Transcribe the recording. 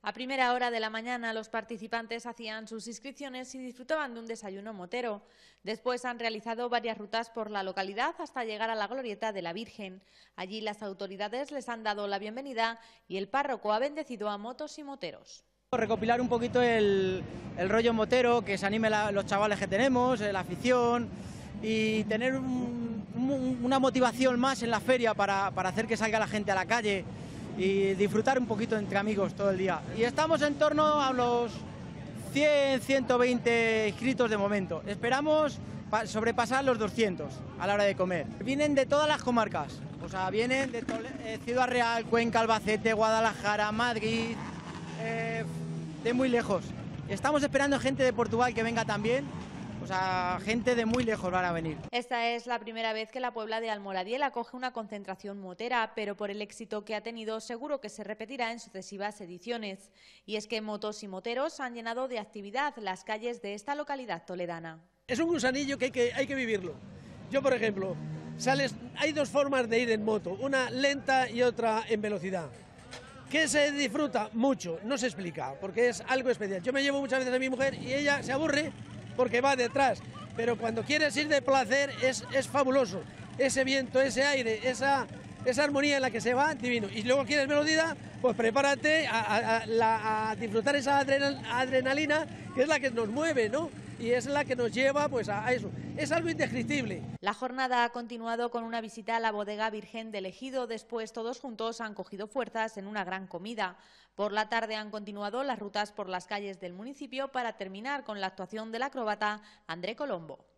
A primera hora de la mañana los participantes hacían sus inscripciones y disfrutaban de un desayuno motero. Después han realizado varias rutas por la localidad hasta llegar a la glorieta de la Virgen. Allí las autoridades les han dado la bienvenida y el párroco ha bendecido a motos y moteros. Recopilar un poquito el rollo motero, que se anime los chavales que tenemos, la afición, y tener una motivación más en la feria para hacer que salga la gente a la calle y disfrutar un poquito entre amigos todo el día. Y estamos en torno a los 100, 120 inscritos de momento. Esperamos sobrepasar los 200 a la hora de comer. Vienen de todas las comarcas, o sea, vienen de Ciudad Real, Cuenca, Albacete, Guadalajara, Madrid, de muy lejos. Estamos esperando gente de Portugal que venga también. O sea, gente de muy lejos van a venir. Esta es la primera vez que la Puebla de Almoradiel acoge una concentración motera, pero por el éxito que ha tenido seguro que se repetirá en sucesivas ediciones. Y es que motos y moteros han llenado de actividad las calles de esta localidad toledana. Es un gusanillo que hay que vivirlo. Yo, por ejemplo, hay dos formas de ir en moto, una lenta y otra en velocidad. ¿Qué se disfruta? Mucho, no se explica, porque es algo especial. Yo me llevo muchas veces a mi mujer y ella se aburre porque va detrás, pero cuando quieres ir de placer es fabuloso, ese viento, ese aire, esa armonía en la que se va, divino. Y luego quieres velocidad, pues prepárate a disfrutar esa adrenalina, que es la que nos mueve, ¿no? Y es la que nos lleva pues a eso. Es algo indescriptible. La jornada ha continuado con una visita a la bodega Virgen del Ejido. Después todos juntos han cogido fuerzas en una gran comida. Por la tarde han continuado las rutas por las calles del municipio para terminar con la actuación del acróbata André Colombo.